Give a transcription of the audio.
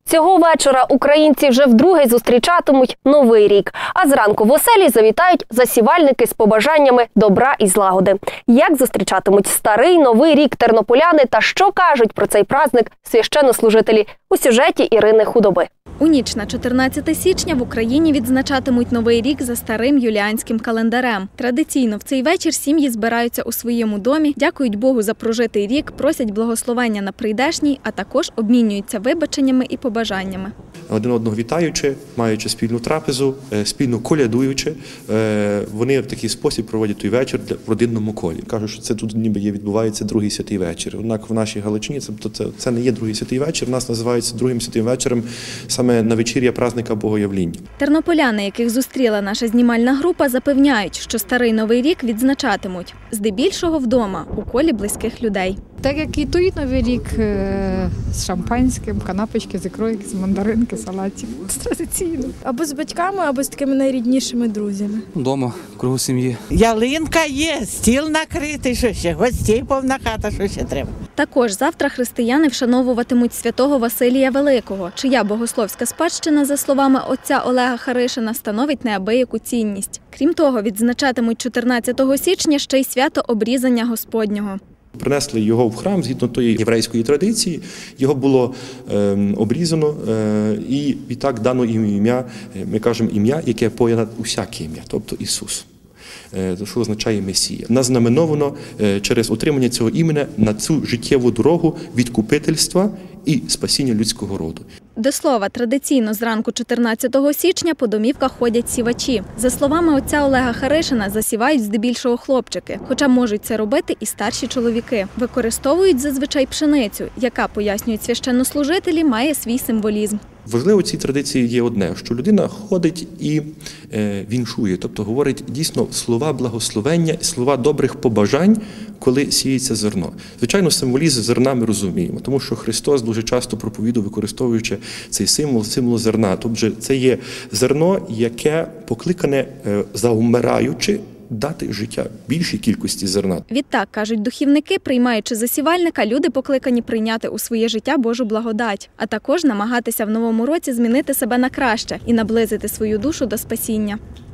Цього вечора українці вже вдруге зустрічатимуть Новий рік. А зранку в оселі завітають засівальники з побажаннями добра і злагоди. Як зустрічатимуть старий Новий рік тернополяни та що кажуть про цей праздник священнослужителі у сюжеті Ірини Худоби. У ніч на 14 січня в Україні відзначатимуть Новий рік за старим юліанським календарем. Традиційно в цей вечір сім'ї збираються у своєму домі, дякують Богу за прожитий рік, просять благословення на прийдешній, а також обмінюються вибаченнями і побажаннями. Один одного вітаючи, маючи спільну трапезу, спільно колядуючи, вони в такий спосіб проводять той вечір в родинному колі. Кажуть, що це тут ніби відбувається другий святий вечір. Однак в нашій Галичині це не є другий святий вечір, в нас називається другим святим вечором саме на вечір'я праздника Богоявління. Тернополяни, яких зустріла наша знімальна група, запевняють, що старий Новий рік відзначатимуть здебільшого вдома, у колі близьких людей. Так як і той Новий рік з шампанським, канапочки з ікрою, з мандаринки, салатів. Традиційно. Або з батьками, або з такими найріднішими друзями. Вдома, в кругу сім'ї. Ялинка є, стіл накритий, що ще, гостей повна хата, що ще треба. Також завтра християни вшановуватимуть святого Василія Великого, чия богословська спадщина, за словами отця Олега Харишина, становить неабияку цінність. Крім того, відзначатимуть 14 січня ще й свято Обрізання Господнього. Принесли його в храм, згідно тої єврейської традиції, його було обрізано і так дано ім'я, ми кажемо ім'я, яке понад усяке ім'я, тобто Ісус. Що означає Месія. Нас знаменовано через отримання цього імені на цю життєву дорогу відкупительства і спасіння людського роду. До слова, традиційно зранку 14 січня по домівках ходять сівачі. За словами отця Олега Харишина, засівають здебільшого хлопчики, хоча можуть це робити і старші чоловіки. Використовують зазвичай пшеницю, яка, пояснюють священнослужителі, має свій символізм. Важливо в цій традиції є одне, що людина ходить і віншує, тобто говорить дійсно слова благословення, слова добрих побажань, коли сіється зерно. Звичайно, символізм зерна ми розуміємо, тому що Христос дуже часто проповідував, використовуючи цей символ зерна. Тобто це є зерно, яке покликане, завмираючи, дати життя більшій кількості зерна. Відтак, кажуть духівники, приймаючи засівальника, люди покликані прийняти у своє життя Божу благодать, а також намагатися в новому році змінити себе на краще і наблизити свою душу до спасіння.